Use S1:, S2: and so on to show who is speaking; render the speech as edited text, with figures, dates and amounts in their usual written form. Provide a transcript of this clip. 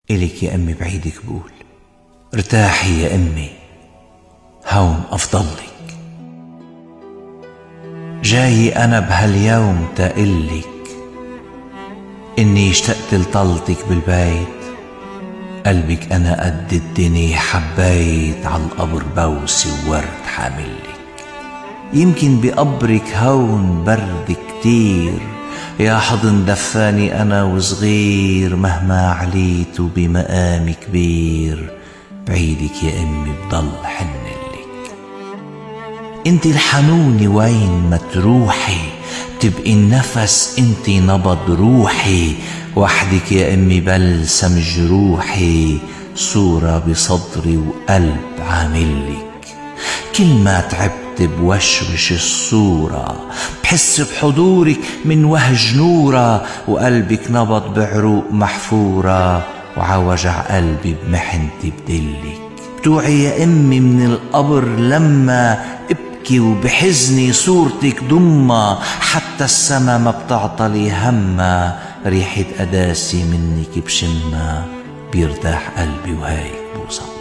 S1: إلك يا أمي بعيدك بقول ارتاحي يا أمي، هون أفضلك. جاي أنا بهاليوم تقلك إني اشتقت لطلتك بالبيت، قلبك أنا قد الدنيا حبيت، عالقبر بوسي وورد حاملك. يمكن بقبرك هون برد كتير، يا حضن دفاني أنا وصغير، مهما عليت وبمقامي كبير، بعيدك يا أمي بضل حنلك. انت الحنونة وين ما تروحي، تبقي النفس انت نبض روحي، وحدك يا أمي بلسم جروحي، صورة بصدري وقلب عاملك. كل ما تعبت بوشوش الصورة، بحس بحضورك من وهج نورة، وقلبك نبض بعروق محفورة، وعوجع قلبي بمحنتي بدلك. بتوعي يا أمي من القبر لما ابكي وبحزني صورتك ضمة، حتى السما ما بتعطلي همة، ريحة قداسي منك بشمة، بيرتاح قلبي وهيك بوصل.